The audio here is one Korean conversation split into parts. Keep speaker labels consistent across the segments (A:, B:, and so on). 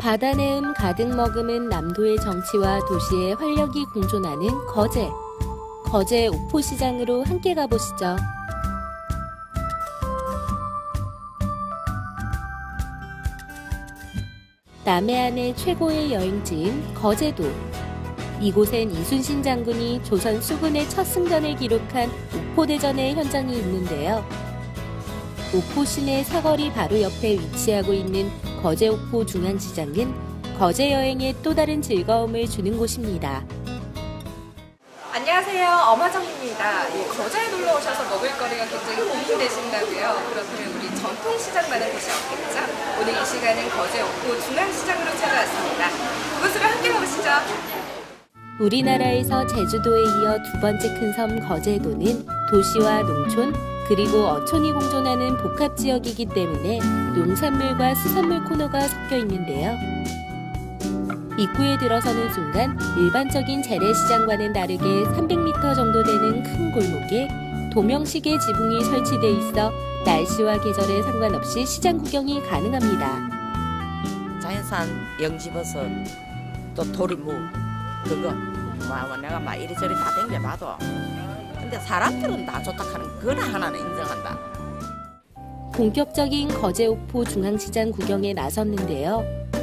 A: 바다 내음 가득 머금은 남도의 정치와 도시의 활력이 공존하는 거제. 거제 옥포시장으로 함께 가보시죠. 남해안의 최고의 여행지인 거제도. 이곳엔 이순신 장군이 조선 수군의 첫 승전을 기록한 옥포대전의 현장이 있는데요. 옥포 시내 사거리 바로 옆에 위치하고 있는 거제 옥포 중앙시장은 거제 여행에 또 다른 즐거움을 주는 곳입니다.
B: 안녕하세요. 엄하정입니다. 거제에 놀러 오셔서 먹을거리가 굉장히 고민되신다고요. 그렇다면 우리 전통시장만의 곳이 없겠죠? 오늘 이 시간은 거제 옥포 중앙시장으로 찾아왔습니다. 그곳으로 함께 가보시죠.
A: 우리나라에서 제주도에 이어 두 번째 큰 섬 거제도는 도시와 농촌 그리고 어촌이 공존하는 복합지역이기 때문에 농산물과 수산물 코너가 섞여 있는데요. 입구에 들어서는 순간 일반적인 재래시장과는 다르게 300m 정도 되는 큰 골목에 도명식의 지붕이 설치돼 있어 날씨와 계절에 상관없이 시장 구경이 가능합니다.
C: 자연산 영지버섯, 또 도리묵, 그거 내가 막 이리저리 다 댕겨봐도 근데 사람들은 다 좋다 하는 그거 하나는 인정한다.
A: 본격적인 거제 옥포 중앙시장 구경에 나섰는데요.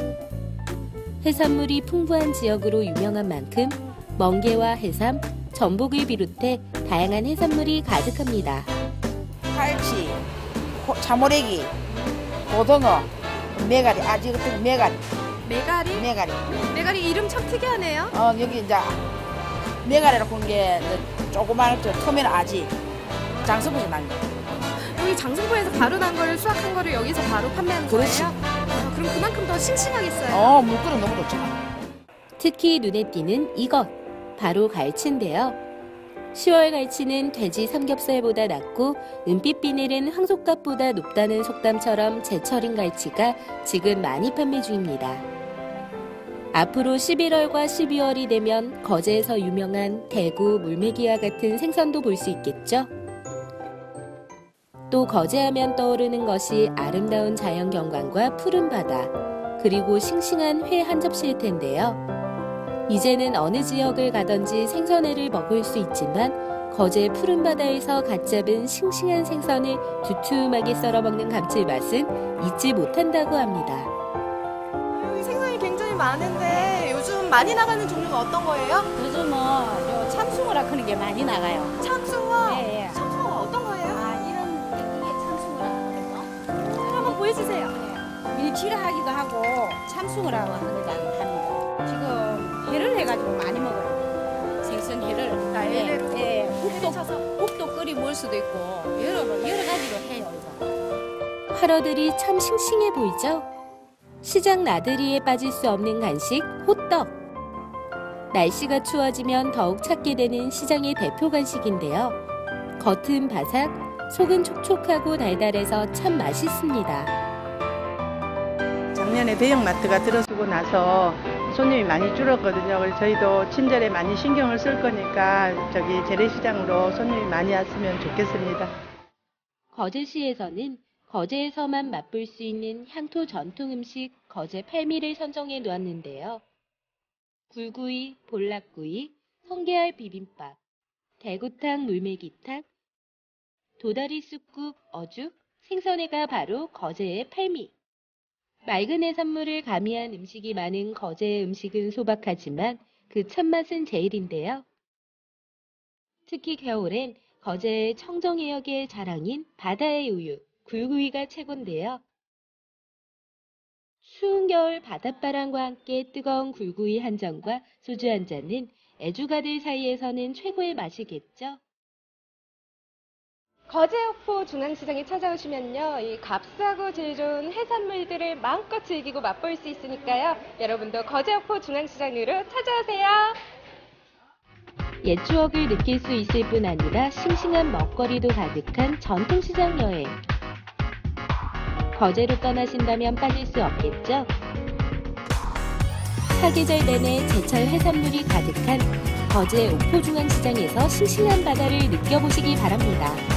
A: 해산물이 풍부한 지역으로 유명한 만큼 멍게와 해삼, 전복을 비롯해 다양한 해산물이 가득합니다.
D: 갈치, 자모래기, 고등어, 메가리, 아직 같은 메가리.
B: 메가리?
D: 메가리.
B: 메가리 이름 참 특이하네요.
D: 여기 이제 메가리라고 하는 게 조그만 터면 아지. 장수부에서 난 거.
B: 여기 장승포에서 바로 난 거를 수확한 거를 여기서 바로 판매하는
D: 그렇지.
B: 거예요? 그럼 그만큼 더 싱싱하겠어요.
D: 물끓은 너무 좋잖아.
A: 특히 눈에 띄는 이것, 바로 갈치인데요. 10월 갈치는 돼지 삼겹살보다 낮고 은빛 비늘은 황소값보다 높다는 속담처럼 제철인 갈치가 지금 많이 판매 중입니다. 앞으로 11월과 12월이 되면 거제에서 유명한 대구, 물메기와 같은 생선도 볼 수 있겠죠? 또 거제하면 떠오르는 것이 아름다운 자연 경관과 푸른 바다, 그리고 싱싱한 회 한 접시일 텐데요. 이제는 어느 지역을 가든지 생선회를 먹을 수 있지만 거제 푸른 바다에서 갓 잡은 싱싱한 생선을 두툼하게 썰어 먹는 감칠맛은 잊지 못한다고 합니다.
B: 여기 생선이 굉장히 많은데 요즘 많이 나가는 종류가 어떤 거예요?
E: 요즘은 요 참숭어라 그런 게 많이 나가요.
B: 참숭어?
E: 예, 예.
B: 참숭어가 어떤 거예요?
E: 이게 참숭어라 그래서
B: 한번 보여주세요.
E: 밀치를 하기도 하고 참숭어라고 합니다. 지금 회를 해가지고 많이 먹어요. 생선회를.
B: 회로?
E: 예,
B: 쳐서.
E: 국도 끓이 먹을 수도 있고 여러 가지로 해요. 이거.
A: 활어들이 참 싱싱해 보이죠? 시장 나들이에 빠질 수 없는 간식 호떡. 날씨가 추워지면 더욱 찾게 되는 시장의 대표 간식인데요. 겉은 바삭, 속은 촉촉하고 달달해서 참 맛있습니다.
F: 작년에 대형마트가 들어서고 나서 손님이 많이 줄었거든요. 그래서 저희도 친절에 많이 신경을 쓸 거니까 재래시장으로 손님이 많이 왔으면 좋겠습니다.
A: 거제시에서는 거제에서만 맛볼 수 있는 향토 전통 음식 거제 팔미를 선정해 놓았는데요. 굴구이, 볼락구이, 성게알 비빔밥, 대구탕, 물메기탕, 도다리 쑥국, 어죽, 생선회가 바로 거제의 팔미. 맑은 해산물을 가미한 음식이 많은 거제의 음식은 소박하지만 그 참맛은 제일인데요. 특히 겨울엔 거제의 청정해역의 자랑인 바다의 우유, 굴구이가 최고인데요. 추운 겨울 바닷바람과 함께 뜨거운 굴구이 한 잔과 소주 한 잔은 애주가들 사이에서는 최고의 맛이겠죠.
B: 거제 옥포 중앙시장에 찾아오시면요, 이 값싸고 질 좋은 해산물들을 마음껏 즐기고 맛볼 수 있으니까요. 여러분도 거제 옥포 중앙시장으로 찾아오세요.
A: 옛 추억을 느낄 수 있을 뿐 아니라 싱싱한 먹거리도 가득한 전통시장 여행. 거제로 떠나신다면 빠질 수 없겠죠? 사계절 내내 제철 해산물이 가득한 거제 옥포 중앙시장에서 싱싱한 바다를 느껴보시기 바랍니다.